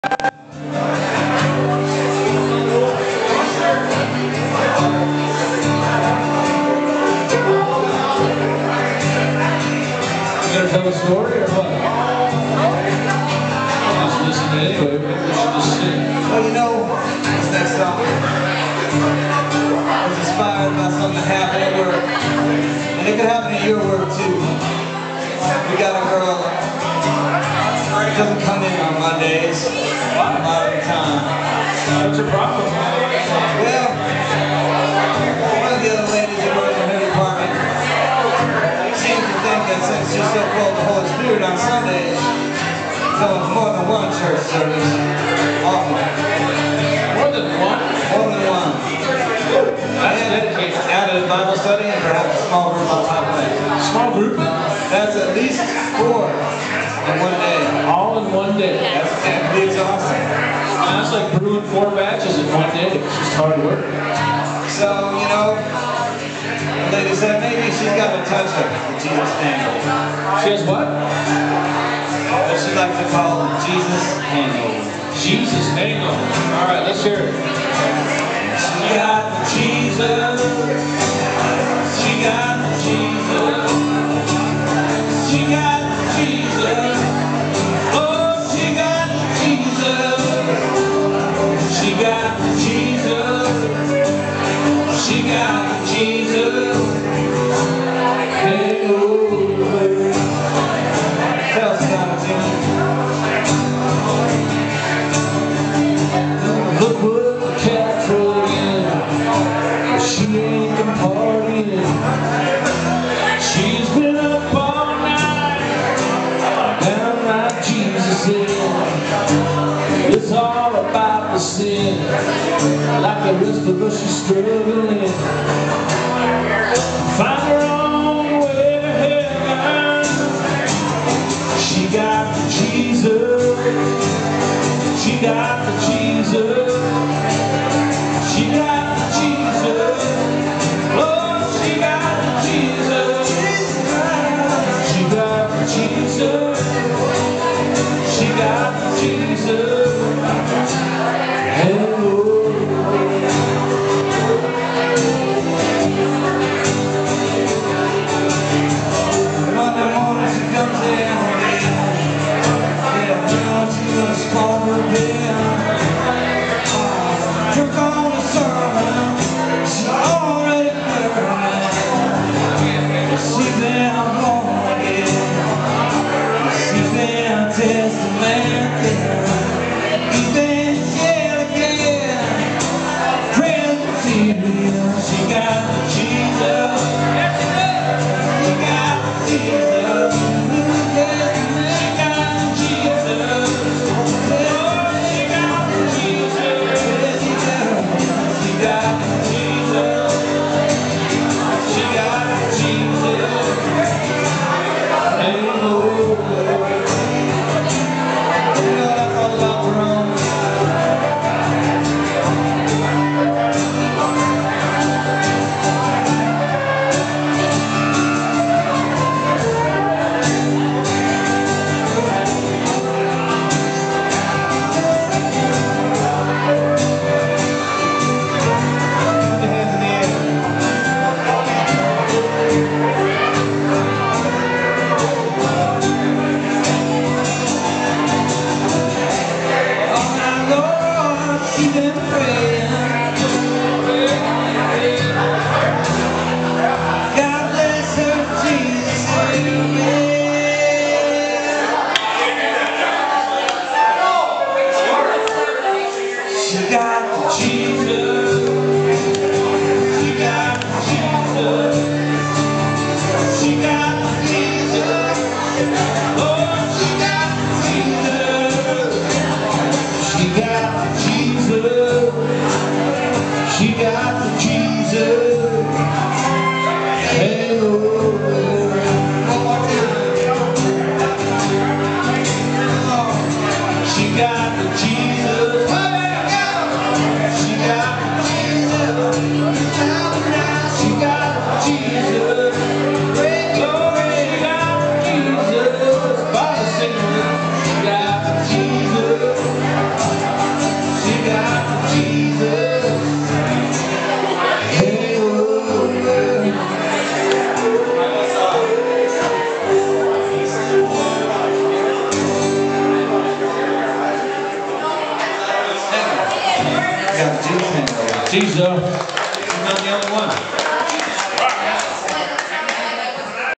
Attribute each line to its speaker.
Speaker 1: Tell a story or what? Just listen anyway. Maybe we should just sing.
Speaker 2: Well, you know, this next song was inspired by something that happened at work. And it could happen at your work too. We got a girl that doesn't come in on Mondays a lot of the time.
Speaker 1: What's your problem?
Speaker 2: Well, one of the other ladies that works in her department seems to think that since she's so full of the Holy Spirit on Sundays, so more than one church service often.
Speaker 1: More than one?
Speaker 2: More than one.
Speaker 1: That's dedicated.
Speaker 2: Added a Bible study and perhaps a small group on top of that.
Speaker 1: Small group?
Speaker 2: That's at least 4 in one day.
Speaker 1: All in one day.
Speaker 2: That's pretty exhausting.
Speaker 1: And that's like brewing 4 batches in one day. It's just hard work.
Speaker 2: So, you know, the lady said maybe she's got a touch of the Jesus hangover.
Speaker 1: She has what?
Speaker 2: What she likes to call the Jesus hangover.
Speaker 1: Jesus hangover. All right, let's hear it.
Speaker 2: She got the Jesus. She got the Jesus. She got the Jesus. Oh, she got the Jesus. She got the Jesus. She got the Jesus. Hangover. Tell us about it, Jimmy.
Speaker 1: Look what the cat put in. She ain't been partying. She's been up all night, down like Jesus in. It's all about the sin. Like the rest of us, she's struggling. Find her own way to heaven. She got the Jesus. She got the Jesus. She got the Jesus. Oh, she got the Jesus. She got the Jesus. She got the Jesus. Hello.
Speaker 2: Monday morning she comes in. Yeah, you know she's gonna small her again. Drunk on the sermon. She's already burning. She's been born again. She's been testamented. She's been scared again. Presbyterian. She got the Jesus. She got the Jesus. She got the Jesus. Oh, she got the Jesus. She got the Jesus. She got the Jesus. Jim's hangover.
Speaker 1: She's
Speaker 2: She's not the only one.